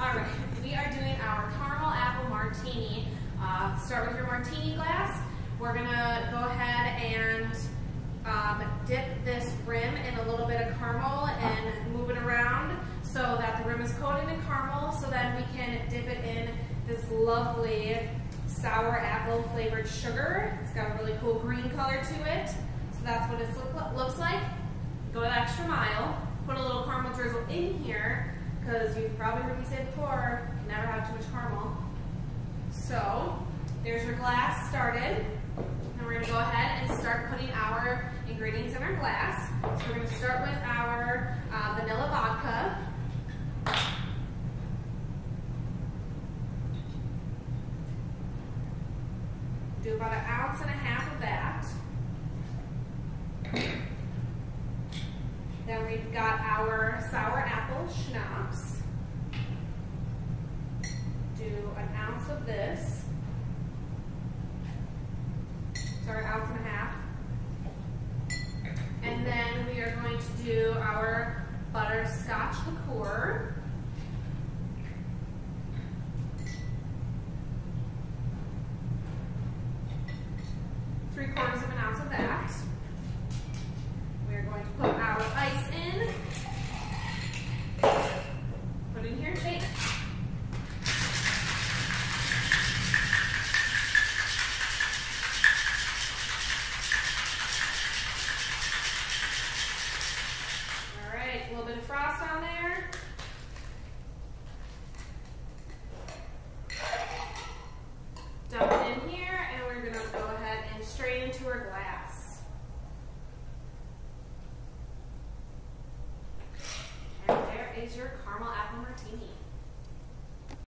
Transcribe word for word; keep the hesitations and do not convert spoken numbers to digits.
All right, we are doing our caramel apple martini. Uh, start with your martini glass. We're gonna go ahead and um, dip this rim in a little bit of caramel and move it around so that the rim is coated in caramel, so then we can dip it in this lovely sour apple flavored sugar. It's got a really cool green color to it. So that's what it look, looks like. Go the extra mile. Put a little caramel drizzle in here, because you've probably heard me say before, you can never have too much caramel. So there's your glass started. And we're going to go ahead and start putting our ingredients in our glass. So we're going to start with our uh, vanilla vodka. Do about an ounce and a half of that. Then we've got our sour apple schnapps. Do an ounce of this. Sorry, ounce and a half. And then we are going to do our butterscotch liqueur. Three quarters of an ounce of that. We're going to put our ice in. Put in here and shake. All right, a little bit of frost on there. Dump it in here, and we're going to go ahead and strain into our glass. And there is your caramel apple